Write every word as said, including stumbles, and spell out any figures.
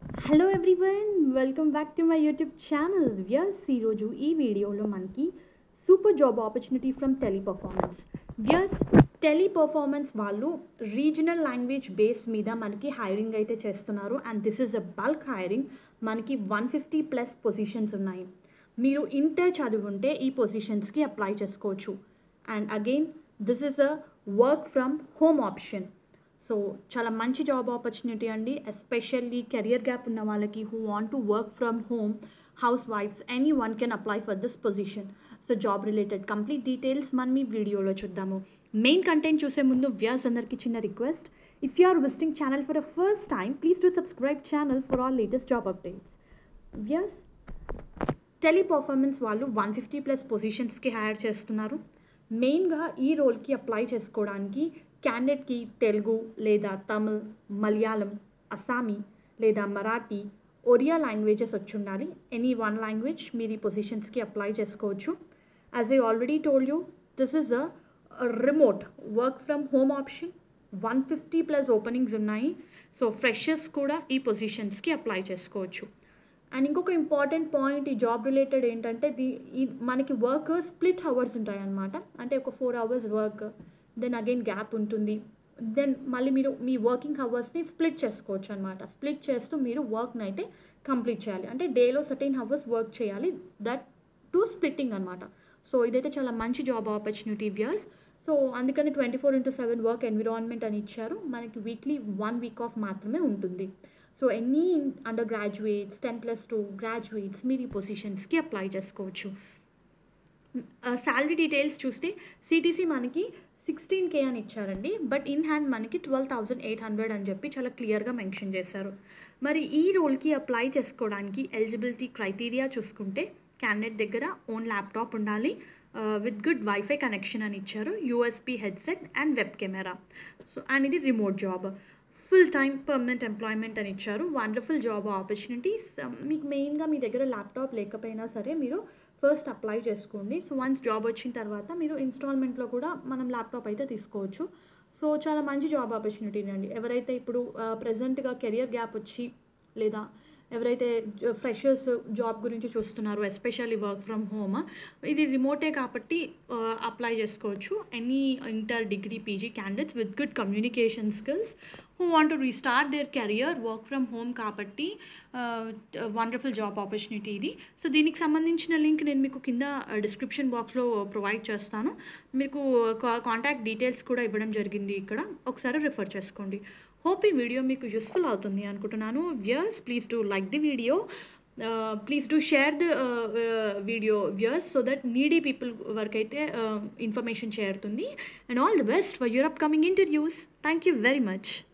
Hello everyone, welcome back to my YouTube channel. Viewers, ఈరోజు ఈ వీడియోలో మనకి super job opportunity from Teleperformance. Viewers, Teleperformance వాళ్ళు regional language base మీద మనకి హైరింగ్ అయితే చేస్తున్నారు. And this is a bulk hiring. మనకి వన్ ఫిఫ్టీ ప్లస్ పొజిషన్స్ ఉన్నాయి. మీరు ఇంటర్ చదువుంటే ఈ పొజిషన్స్కి అప్లై చేసుకోవచ్చు. And again this is a work from home option. So చాలా మంచి జాబ్ ఆపర్చునిటీ అండి. ఎస్పెషల్లీ కెరియర్ గ్యాప్ ఉన్న వాళ్ళకి, who want to work from home, హౌస్ వైఫ్స్, anyone can apply for this position. So job related complete details మనం ఈ వీడియోలో చూద్దాము. మెయిన్ కంటెంట్ చూసే ముందు వ్యూయర్స్ అందరికీ చిన్న request. If you are visiting channel for a first time, please to subscribe channel for all latest job updates. Viewers, Teleperformance వాళ్ళు one fifty plus పొజిషన్స్కి హైర్ చేస్తున్నారు. మెయిన్గా ఈ రోల్కి అప్లై చేసుకోవడానికి క్యాండిడేట్కి తెలుగు లేదా తమిళ్, మలయాళం, అస్సామీ లేదా మరాఠీ, ఒరియా లాంగ్వేజెస్ వచ్చి ఉండాలి. ఎనీ వన్ లాంగ్వేజ్ మీరు ఈ పొజిషన్స్కి అప్లై చేసుకోవచ్చు. As I already told you, this is a remote work from home option. One fifty plus openings ఉన్నాయి. సో ఫ్రెషర్స్ కూడా ఈ పొజిషన్స్కి అప్లై చేసుకోవచ్చు. అండ్ ఇంకొక ఇంపార్టెంట్ పాయింట్ ఈ జాబ్ రిలేటెడ్ ఏంటంటే, ది ఈ మనకి వర్క్ స్ప్లిట్ అవర్స్ ఉంటాయి అన్నమాట. అంటే ఒక four hours work, then again gap ఉంటుంది. దెన్ మళ్ళీ మీరు మీ వర్కింగ్ అవర్స్ని స్ప్లిట్ చేసుకోవచ్చు అనమాట. స్ప్లిట్ చేస్తూ మీరు వర్క్ని అయితే కంప్లీట్ చేయాలి. అంటే డేలో సర్టెన్ అవర్స్ వర్క్ చేయాలి. దట్ టు స్ప్లిట్టింగ్ అనమాట. సో ఇదైతే చాలా మంచి జాబ్ ఆపర్చునిటీ వ్యూయర్స్. సో అందుకని twenty four into seven work environment అని ఇచ్చారు. మనకి వీక్లీ వన్ వీక్ ఆఫ్ మాత్రమే ఉంటుంది. So any undergraduates, ten plus two graduates మీరు ఈ పొజిషన్స్కి అప్లై చేసుకోవచ్చు. శాలరీ డీటెయిల్స్ చూస్తే సిటీసీ మనకి సిక్స్టీన్ కే అని ఇచ్చారండి. బట్ ఇన్ హ్యాండ్ మనకి ట్వెల్వ్ థౌజండ్ ఎయిట్ హండ్రెడ్ అని చెప్పి చాలా క్లియర్గా మెన్షన్ చేశారు. మరి ఈ రోల్కి అప్లై చేసుకోవడానికి ఎలిజిబిలిటీ క్రైటీరియా చూసుకుంటే, క్యాండిడేట్ దగ్గర ఓన్ ల్యాప్టాప్ ఉండాలి, విత్ గుడ్ వైఫై కనెక్షన్ అని ఇచ్చారు, USB headset and web camera. So and ఇది remote job, full time permanent employment అని ఇచ్చారు. Wonderful job opportunities. మీకు మెయిన్గా మీ దగ్గర ల్యాప్టాప్ లేకపోయినా సరే మీరు ఫస్ట్ అప్లై చేసుకోండి. సో వన్స్ జాబ్ వచ్చిన తర్వాత మీరు ఇన్స్టాల్మెంట్లో కూడా మనం ల్యాప్టాప్ అయితే తీసుకోవచ్చు. సో చాలా మంచి జాబ్ ఆపర్చునిటీ అండి. ఎవరైతే ఇప్పుడు ప్రజెంట్గా కెరియర్ గ్యాప్ వచ్చి, లేదా ఎవరైతే ఫ్రెషర్స్ జాబ్ గురించి చూస్తున్నారో, ఎస్పెషల్లీ వర్క్ ఫ్రమ్ హోమ్, ఇది రిమోటే కాబట్టి అప్లై చేసుకోవచ్చు. Any inter, degree, PG candidates with good communication skills who want to restart their career, work from home కాబట్టి వండర్ఫుల్ జాబ్ ఆపర్చునిటీ ఇది. సో దీనికి సంబంధించిన లింక్ నేను మీకు కింద డిస్క్రిప్షన్ బాక్స్లో ప్రొవైడ్ చేస్తాను. మీకు కాంటాక్ట్ డీటెయిల్స్ కూడా ఇవ్వడం జరిగింది ఇక్కడ, ఒకసారి రిఫర్ చేసుకోండి. హోప్ ఈ వీడియో మీకు యూస్ఫుల్ అవుతుంది అనుకుంటున్నాను. Viewers, please do like the video, please do share the video viewers, so that needy people వరకు అయితే ఇన్ఫర్మేషన్ చేరుతుంది. And all the best for your upcoming interviews. Thank you very much.